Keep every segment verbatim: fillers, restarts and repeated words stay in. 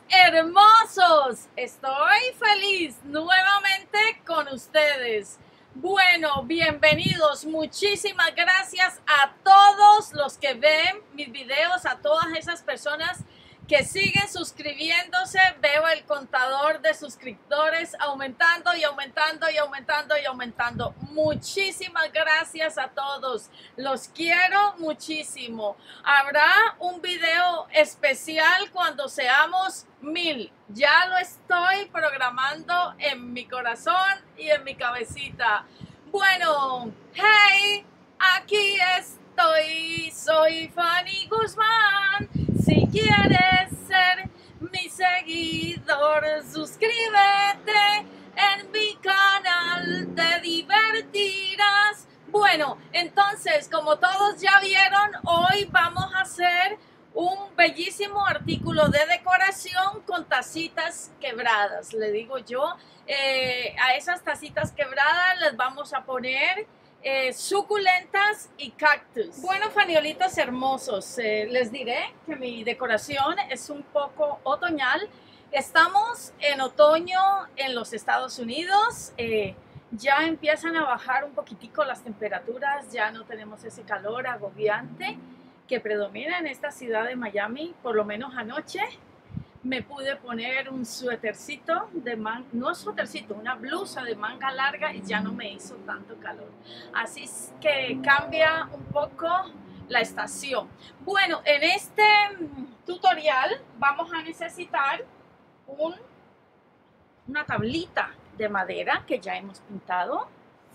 hermosos, estoy feliz nuevamente con ustedes. Bueno, bienvenidos, muchísimas gracias a todos los que ven mis videos, a todas esas personas que siguen suscribiéndose. Veo el contador de suscriptores aumentando y aumentando y aumentando y aumentando. Muchísimas gracias a todos, los quiero muchísimo. Habrá un video especial cuando seamos mil. Ya lo estoy programando en mi corazón y en mi cabecita. Bueno, hey, aquí estoy, soy Fanny Guzmán. Si quieres ser mi seguidor, suscríbete en mi canal, te divertirás. Bueno, entonces, como todos ya vieron, hoy vamos a hacer un bellísimo artículo de decoración con tacitas quebradas. Le digo yo, eh, a esas tacitas quebradas les vamos a poner Eh, suculentas y cactus. Bueno, faniolitos hermosos, eh, les diré que mi decoración es un poco otoñal. Estamos en otoño en los Estados Unidos. Eh, ya empiezan a bajar un poquitico las temperaturas, ya no tenemos ese calor agobiante que predomina en esta ciudad de Miami. Por lo menos anoche me pude poner un suétercito de manga, no suétercito, una blusa de manga larga y ya no me hizo tanto calor. Así es que cambia un poco la estación. Bueno, en este tutorial vamos a necesitar un, una tablita de madera que ya hemos pintado.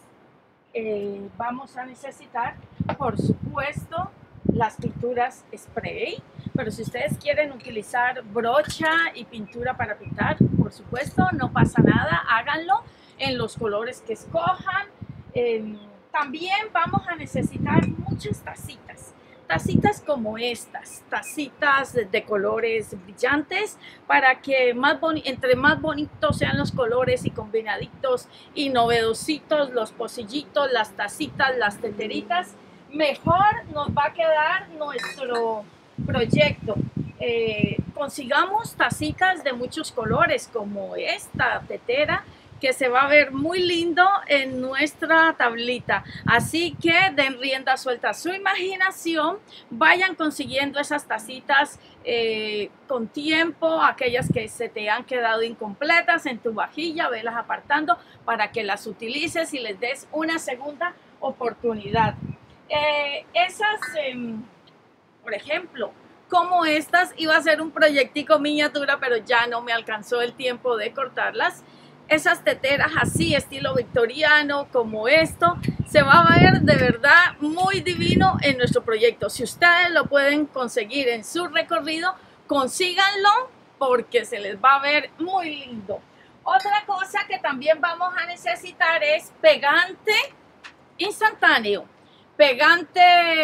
Eh, vamos a necesitar, por supuesto, las pinturas spray, pero si ustedes quieren utilizar brocha y pintura para pintar, por supuesto, no pasa nada, háganlo en los colores que escojan. Eh, también vamos a necesitar muchas tacitas, tacitas como estas, tacitas de, de colores brillantes, para que más entre más bonitos sean los colores y combinaditos y novedositos los pocillitos, las tacitas, las teteritas, mejor nos va a quedar nuestro proyecto. Eh, consigamos tacitas de muchos colores como esta tetera, que se va a ver muy lindo en nuestra tablita. Así que den rienda suelta a su imaginación, vayan consiguiendo esas tacitas eh, con tiempo, aquellas que se te han quedado incompletas en tu vajilla, velas apartando para que las utilices y les des una segunda oportunidad. Eh, esas, eh, por ejemplo, como estas, iba a ser un proyectico miniatura, pero ya no me alcanzó el tiempo de cortarlas. Esas teteras así, estilo victoriano, como esto, se va a ver de verdad muy divino en nuestro proyecto. Si ustedes lo pueden conseguir en su recorrido, consíganlo porque se les va a ver muy lindo. Otra cosa que también vamos a necesitar es pegante instantáneo. Pegante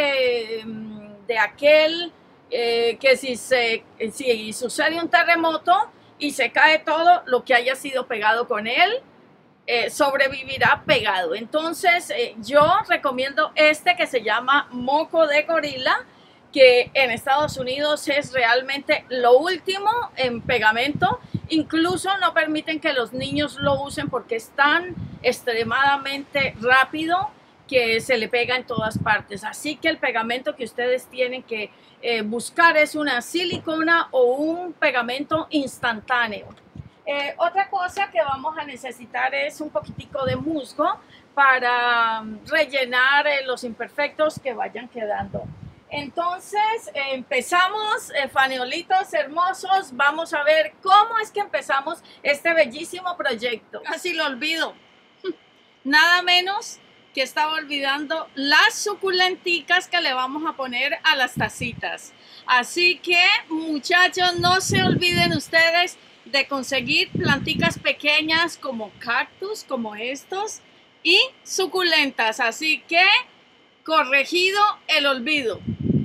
de aquel eh, que si, se, si sucede un terremoto y se cae todo, lo que haya sido pegado con él eh, sobrevivirá pegado. Entonces eh, yo recomiendo este que se llama moco de gorila, que en Estados Unidos es realmente lo último en pegamento. Incluso no permiten que los niños lo usen porque es tan extremadamente rápido que se le pega en todas partes. Así que el pegamento que ustedes tienen que eh, buscar es una silicona o un pegamento instantáneo. Eh, otra cosa que vamos a necesitar es un poquitico de musgo para rellenar eh, los imperfectos que vayan quedando. Entonces eh, empezamos, eh, faniolitos hermosos. Vamos a ver cómo es que empezamos este bellísimo proyecto. Casi lo olvido. Nada menos que estaba olvidando las suculenticas que le vamos a poner a las tacitas. Así que, muchachos, no se olviden ustedes de conseguir planticas pequeñas como cactus, como estos, y suculentas. Así que, corregido el olvido.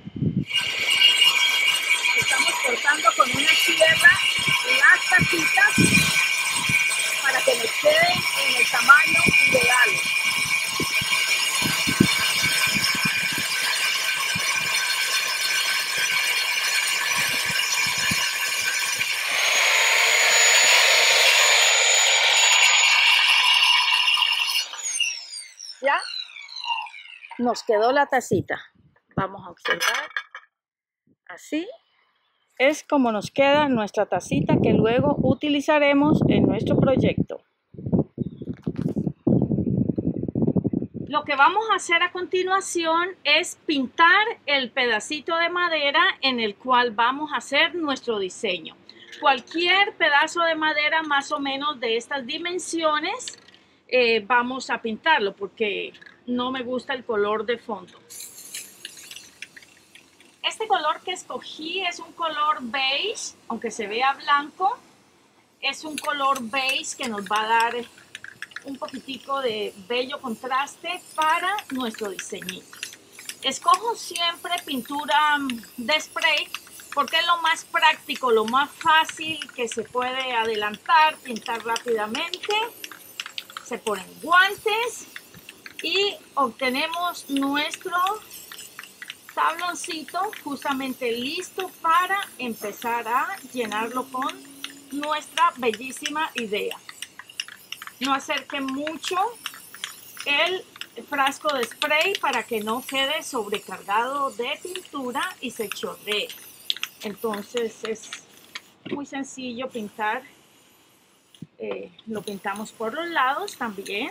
Estamos cortando con una sierra las tacitas para que nos queden en el tamaño ideal. nos quedó la tacita. Vamos a observar. Así es como nos queda nuestra tacita que luego utilizaremos en nuestro proyecto. Lo que vamos a hacer a continuación es pintar el pedacito de madera en el cual vamos a hacer nuestro diseño. Cualquier pedazo de madera más o menos de estas dimensiones eh, vamos a pintarlo porque no me gusta el color de fondo. Este color que escogí es un color beige, aunque se vea blanco. Es un color beige que nos va a dar un poquitico de bello contraste para nuestro diseñito. Escojo siempre pintura de spray porque es lo más práctico, lo más fácil que se puede adelantar, pintar rápidamente. Se ponen guantes y obtenemos nuestro tabloncito justamente listo para empezar a llenarlo con nuestra bellísima idea. No acerquen mucho el frasco de spray para que no quede sobrecargado de pintura y se chorree. Entonces es muy sencillo pintar. Eh, lo pintamos por los lados también.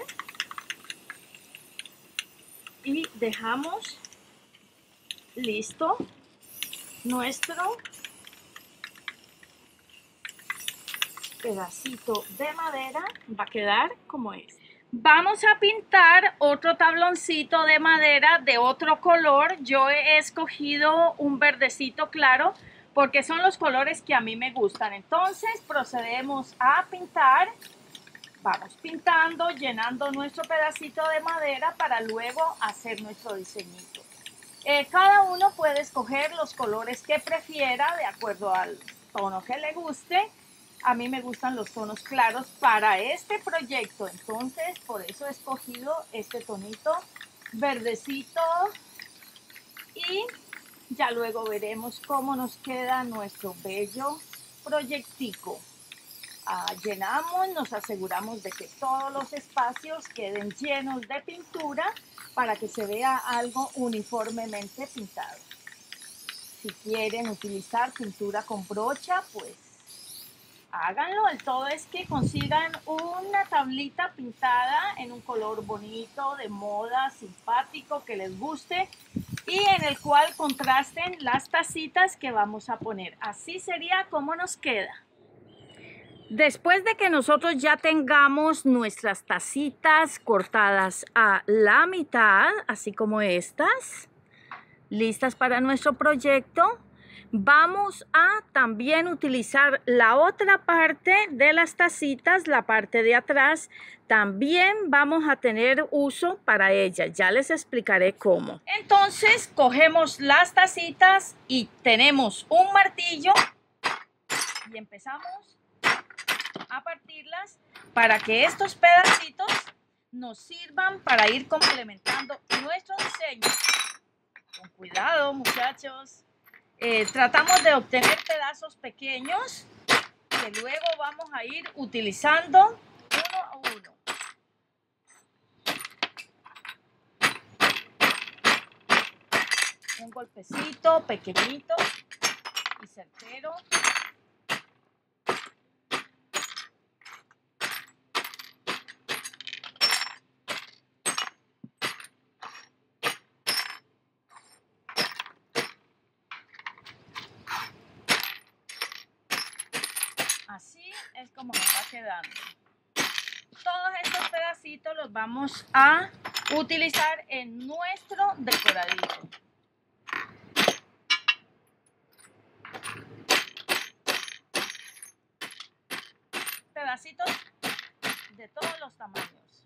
Y dejamos listo nuestro pedacito de madera. Va a quedar como es. Vamos a pintar otro tabloncito de madera de otro color. Yo he escogido un verdecito claro porque son los colores que a mí me gustan. Entonces procedemos a pintar. Vamos pintando, llenando nuestro pedacito de madera para luego hacer nuestro diseñito. Eh, cada uno puede escoger los colores que prefiera de acuerdo al tono que le guste. A mí me gustan los tonos claros para este proyecto, entonces por eso he escogido este tonito verdecito y ya luego veremos cómo nos queda nuestro bello proyectico. Ah, llenamos, nos aseguramos de que todos los espacios queden llenos de pintura para que se vea algo uniformemente pintado. Si quieren utilizar pintura con brocha, pues háganlo. El todo es que consigan una tablita pintada en un color bonito, de moda, simpático, que les guste y en el cual contrasten las tacitas que vamos a poner. Así sería como nos queda. Después de que nosotros ya tengamos nuestras tacitas cortadas a la mitad, así como estas, listas para nuestro proyecto, vamos a también utilizar la otra parte de las tacitas, la parte de atrás. También vamos a tener uso para ella. Ya les explicaré cómo. Entonces, cogemos las tacitas y tenemos un martillo y empezamos a partirlas para que estos pedacitos nos sirvan para ir complementando nuestro diseño. Con cuidado, muchachos. Eh, tratamos de obtener pedazos pequeños que luego vamos a ir utilizando uno a uno. Un golpecito pequeñito y certero. Así es como nos va quedando. Todos estos pedacitos los vamos a utilizar en nuestro decoradito. Pedacitos de todos los tamaños.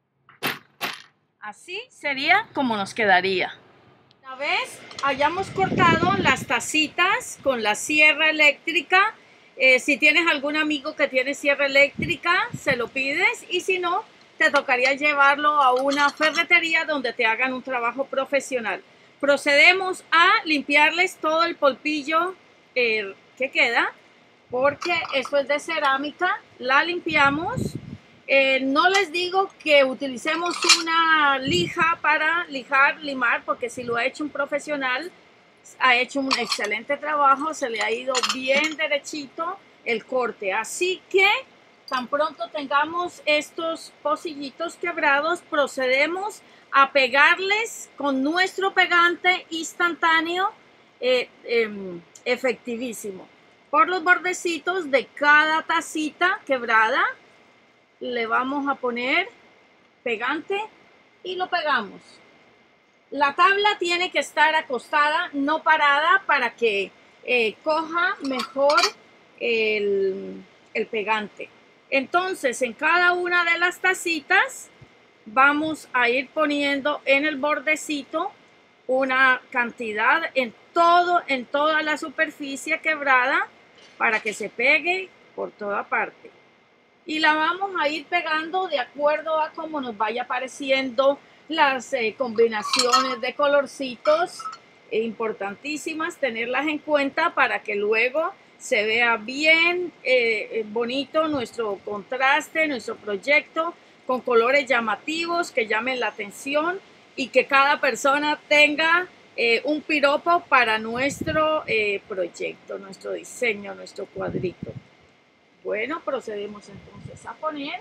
Así sería como nos quedaría. Una vez hayamos cortado las tacitas con la sierra eléctrica, Eh, si tienes algún amigo que tiene sierra eléctrica, se lo pides y si no, te tocaría llevarlo a una ferretería donde te hagan un trabajo profesional. Procedemos a limpiarles todo el polvillo eh, que queda, porque esto es de cerámica. La limpiamos Eh, no les digo que utilicemos una lija para lijar, limar, porque si lo ha hecho un profesional, ha hecho un excelente trabajo, se le ha ido bien derechito el corte. Así que tan pronto tengamos estos pocillitos quebrados, procedemos a pegarles con nuestro pegante instantáneo eh, eh, efectivísimo. Por los bordecitos de cada tacita quebrada le vamos a poner pegante y lo pegamos. La tabla tiene que estar acostada, no parada, para que eh, coja mejor el, el pegante. Entonces, en cada una de las tacitas vamos a ir poniendo en el bordecito una cantidad en todo, en toda la superficie quebrada para que se pegue por toda parte. Y la vamos a ir pegando de acuerdo a cómo nos vaya apareciendo las eh, combinaciones de colorcitos, eh, importantísimas tenerlas en cuenta para que luego se vea bien eh, bonito nuestro contraste, nuestro proyecto, con colores llamativos que llamen la atención y que cada persona tenga eh, un piropo para nuestro eh, proyecto, nuestro diseño, nuestro cuadrito. Bueno, procedemos entonces a poner.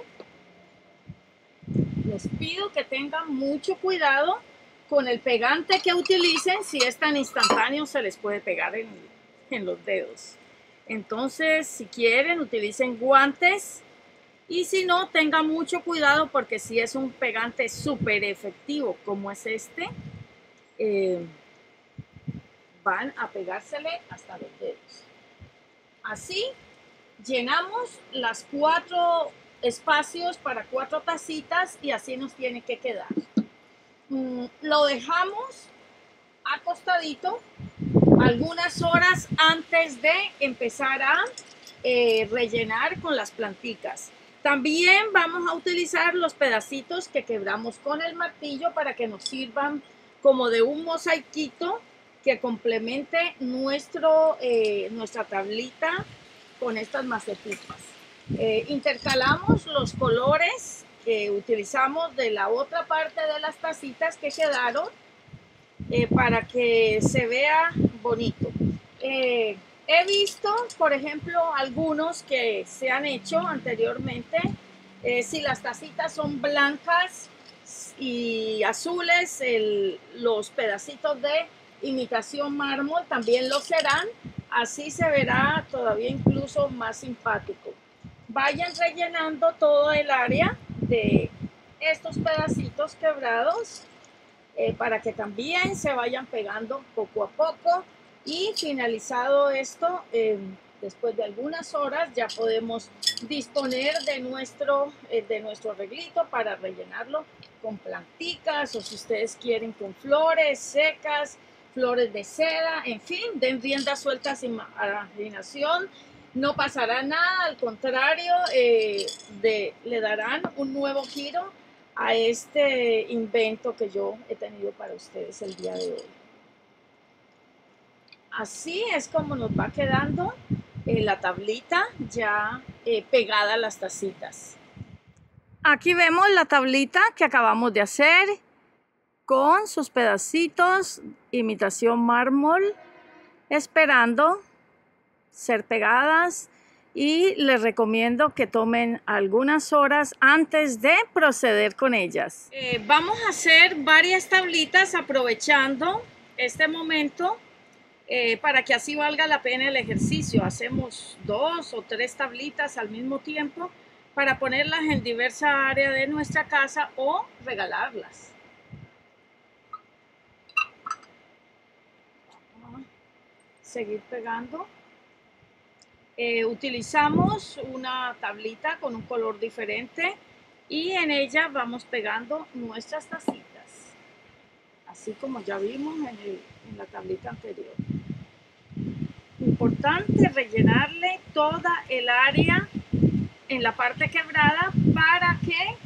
Les pido que tengan mucho cuidado con el pegante que utilicen. Si es tan instantáneo, se les puede pegar en, en los dedos. Entonces, si quieren, utilicen guantes. Y si no, tengan mucho cuidado porque si es un pegante súper efectivo como es este, eh, van a pegársele hasta los dedos. Así llenamos las cuatro espacios para cuatro tacitas y así nos tiene que quedar. Mm, lo dejamos acostadito algunas horas antes de empezar a eh, rellenar con las planticas. También vamos a utilizar los pedacitos que quebramos con el martillo para que nos sirvan como de un mosaiquito que complemente nuestro, eh, nuestra tablita con estas macetitas. Eh, intercalamos los colores que utilizamos de la otra parte de las tacitas que quedaron eh, para que se vea bonito. Eh, he visto, por ejemplo, algunos que se han hecho anteriormente. Eh, si las tacitas son blancas y azules, el, los pedacitos de imitación mármol también lo serán. Así se verá todavía incluso más simpático. Vayan rellenando todo el área de estos pedacitos quebrados eh, para que también se vayan pegando poco a poco. Y finalizado esto, eh, después de algunas horas ya podemos disponer de nuestro, eh, de nuestro arreglito para rellenarlo con planticas o si ustedes quieren con flores secas, flores de seda, en fin, den rienda suelta a la imaginación. No pasará nada, al contrario, eh, de, le darán un nuevo giro a este invento que yo he tenido para ustedes el día de hoy. Así es como nos va quedando eh, la tablita ya eh, pegada a las tacitas. Aquí vemos la tablita que acabamos de hacer con sus pedacitos, imitación mármol, esperando ser pegadas, y les recomiendo que tomen algunas horas antes de proceder con ellas. Eh, vamos a hacer varias tablitas aprovechando este momento eh, para que así valga la pena el ejercicio. Hacemos dos o tres tablitas al mismo tiempo para ponerlas en diversa área de nuestra casa o regalarlas. Seguir pegando. Eh, utilizamos una tablita con un color diferente y en ella vamos pegando nuestras tacitas, así como ya vimos en, el, en la tablita anterior. Importante rellenarle toda el área en la parte quebrada para que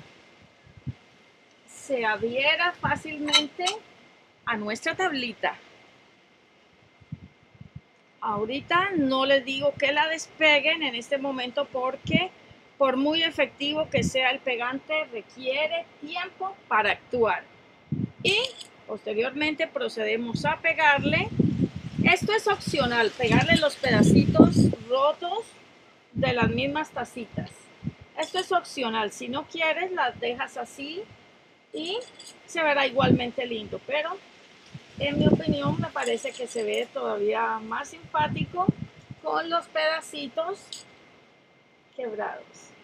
se adhiera fácilmente a nuestra tablita. Ahorita no les digo que la despeguen en este momento porque por muy efectivo que sea el pegante, requiere tiempo para actuar. Y posteriormente procedemos a pegarle. Esto es opcional, pegarle los pedacitos rotos de las mismas tacitas. Esto es opcional, si no quieres las dejas así y se verá igualmente lindo, pero en mi opinión me parece que se ve todavía más simpático con los pedacitos quebrados.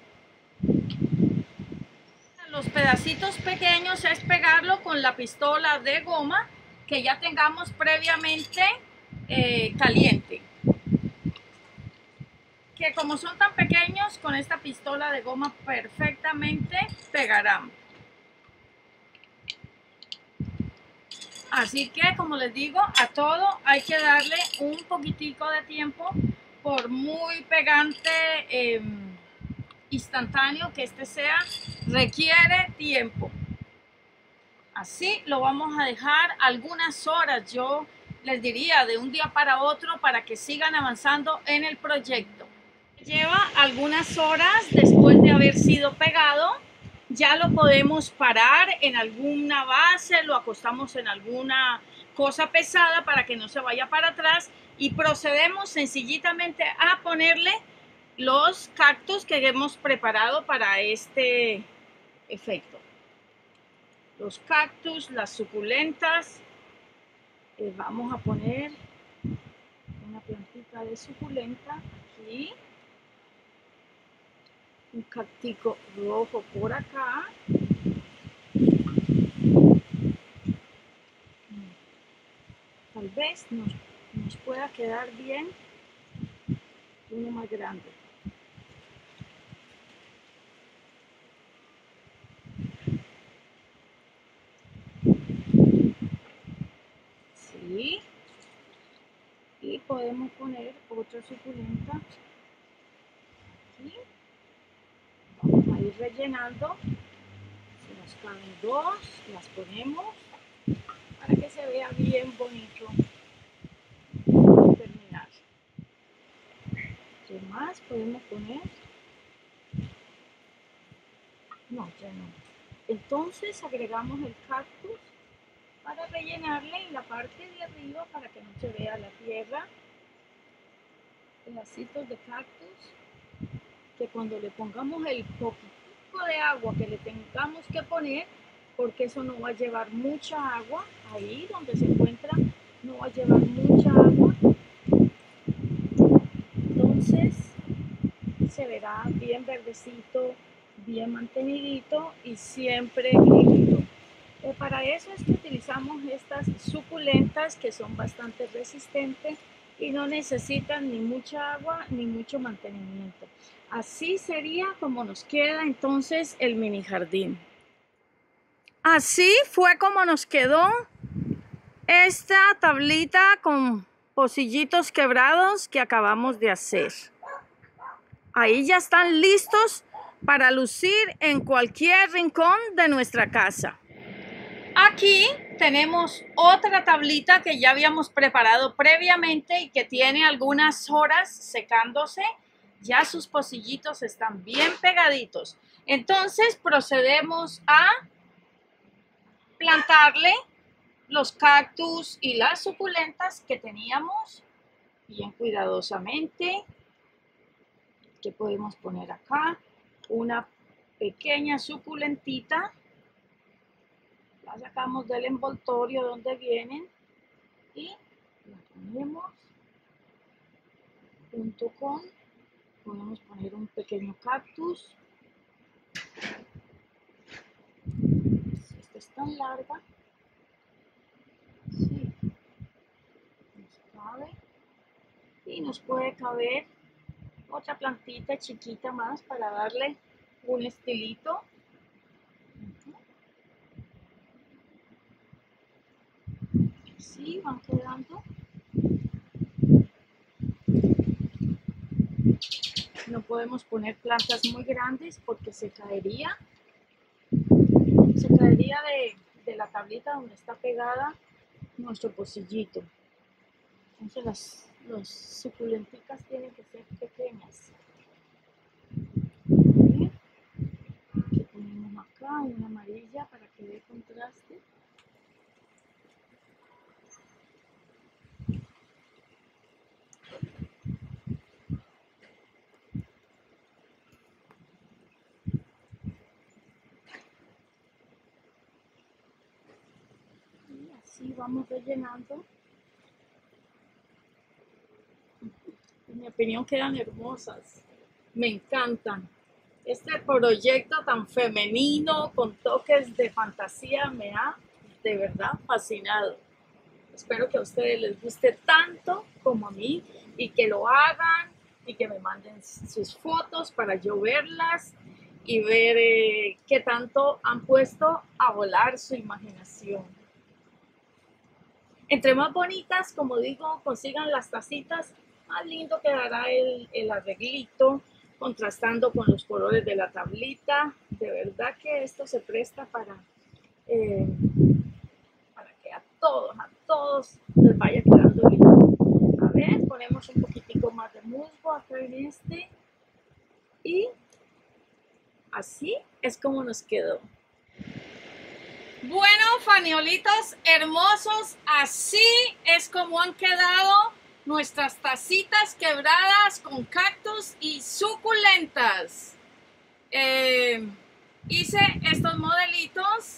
Los pedacitos pequeños es pegarlo con la pistola de goma que ya tengamos previamente eh, caliente. Que como son tan pequeños, con esta pistola de goma perfectamente pegarán. Así que, como les digo, a todo hay que darle un poquitico de tiempo, por muy pegante eh, instantáneo que este sea, requiere tiempo. Así lo vamos a dejar algunas horas, yo les diría de un día para otro, para que sigan avanzando en el proyecto. Lleva algunas horas después de haber sido pegado. Ya lo podemos parar en alguna base, lo acostamos en alguna cosa pesada para que no se vaya para atrás y procedemos sencillamente a ponerle los cactus que hemos preparado para este efecto. Los cactus, las suculentas. Eh, vamos a poner una plantita de suculenta aquí. Un cactico rojo por acá. Tal vez nos, nos pueda quedar bien uno más grande. Sí. Y podemos poner otra suculenta aquí. Vamos a ir rellenando. Si nos caben dos, las ponemos para que se vea bien bonito al terminar. ¿Qué más podemos poner? No, ya no. Entonces agregamos el cactus para rellenarle en la parte de arriba para que no se vea la tierra. Pedacitos de cactus que cuando le pongamos el poquitico de agua que le tengamos que poner, porque eso no va a llevar mucha agua, ahí donde se encuentra no va a llevar mucha agua, entonces se verá bien verdecito, bien mantenidito y siempre líquido. Eh, para eso es que utilizamos estas suculentas que son bastante resistentes y no necesitan ni mucha agua ni mucho mantenimiento. Así sería como nos queda entonces el mini jardín. Así fue como nos quedó esta tablita con pocillitos quebrados que acabamos de hacer. Ahí ya están listos para lucir en cualquier rincón de nuestra casa. Aquí tenemos otra tablita que ya habíamos preparado previamente y que tiene algunas horas secándose. Ya sus pocillitos están bien pegaditos. Entonces procedemos a plantarle los cactus y las suculentas que teníamos bien cuidadosamente. Que podemos poner acá una pequeña suculentita. La sacamos del envoltorio donde vienen y la ponemos junto con, podemos poner un pequeño cactus. Si esta es tan larga, sí, nos cabe. Y nos puede caber otra plantita chiquita más para darle un estilito. Así van quedando. No podemos poner plantas muy grandes porque se caería. Se caería de, de la tablita donde está pegada nuestro pocillito. Entonces las, las suculenticas tienen que ser pequeñas. amarilla para que dé contraste. Y así vamos rellenando. En mi opinión quedan hermosas, me encantan. Este proyecto tan femenino con toques de fantasía me ha de verdad fascinado. Espero que a ustedes les guste tanto como a mí y que lo hagan y que me manden sus fotos para yo verlas y ver eh, qué tanto han puesto a volar su imaginación. Entre más bonitas, como digo, consigan las tacitas, más lindo quedará el, el arreglito, contrastando con los colores de la tablita. De verdad que esto se presta para, eh, para que a todos, a todos les vaya quedando lindo. A ver, ponemos un poquitico más de musgo acá en este. Y así es como nos quedó. Bueno, faniolitos hermosos, así es como han quedado nuestras tacitas quebradas con cactus y suculentas. Eh, hice estos modelitos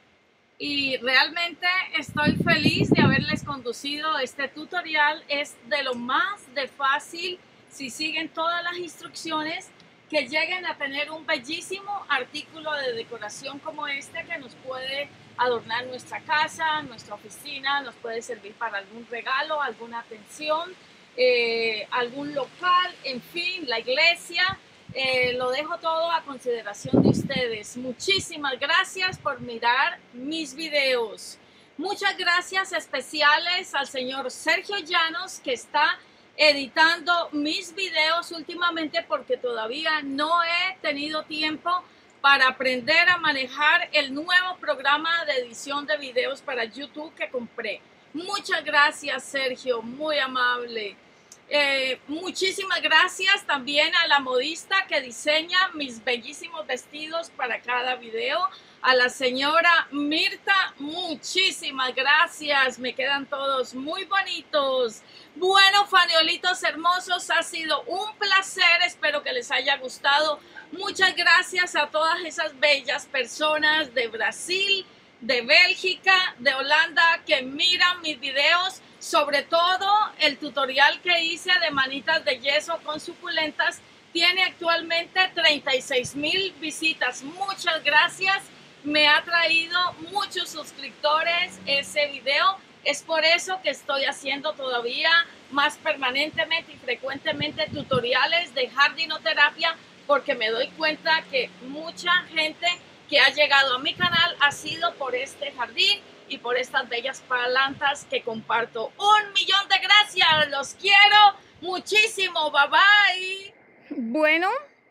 y realmente estoy feliz de haberles conducido este tutorial. Es de lo más de fácil si siguen todas las instrucciones, que lleguen a tener un bellísimo artículo de decoración como este, que nos puede adornar nuestra casa, nuestra oficina, nos puede servir para algún regalo, alguna atención, eh, algún local, en fin, la iglesia. Eh, lo dejo todo a consideración de ustedes. Muchísimas gracias por mirar mis videos. Muchas gracias especiales al señor Sergio Llanos, que está editando mis videos últimamente, porque todavía no he tenido tiempo para aprender a manejar el nuevo programa de edición de videos para YouTube que compré. Muchas gracias, Sergio, muy amable. Eh, muchísimas gracias también a la modista que diseña mis bellísimos vestidos para cada video, a la señora Mirta, muchísimas gracias, me quedan todos muy bonitos. Bueno, faniolitos hermosos, ha sido un placer, espero que les haya gustado. Muchas gracias a todas esas bellas personas de Brasil, de Bélgica, de Holanda, que miran mis videos, sobre todo el tutorial que hice de manitas de yeso con suculentas. Tiene actualmente treinta y seis mil visitas. Muchas gracias, me ha traído muchos suscriptores ese video. Es por eso que estoy haciendo todavía más permanentemente y frecuentemente tutoriales de jardinoterapia, porque me doy cuenta que mucha gente que ha llegado a mi canal ha sido por este jardín y por estas bellas plantas que comparto. Un millón de gracias, los quiero muchísimo, bye bye. Bueno,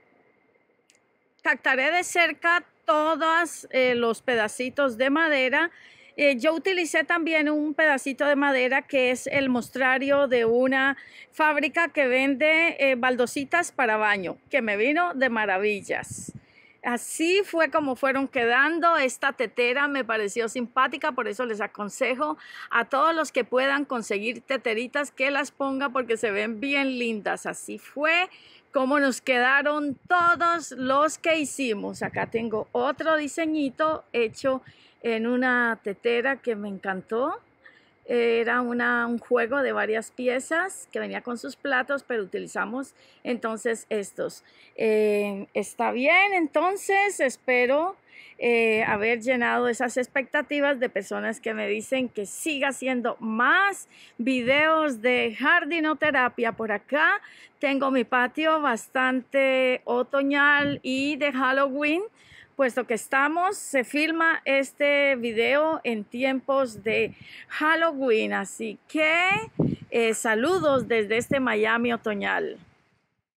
captaré de cerca todos eh, los pedacitos de madera. Eh, yo utilicé también un pedacito de madera que es el mostrario de una fábrica que vende eh, baldositas para baño, que me vino de maravillas. Así fue como fueron quedando. Esta tetera me pareció simpática, por eso les aconsejo a todos los que puedan conseguir teteritas que las pongan, porque se ven bien lindas. Así fue como nos quedaron todos los que hicimos. Acá tengo otro diseñito hecho en una tetera que me encantó. Era una, un juego de varias piezas que venía con sus platos, pero utilizamos entonces estos. Eh, está bien, entonces espero eh, haber llenado esas expectativas de personas que me dicen que siga haciendo más videos de jardinoterapia. Por acá tengo mi patio bastante otoñal y de Halloween, puesto que estamos, se filma este video en tiempos de Halloween. Así que eh, saludos desde este Miami otoñal.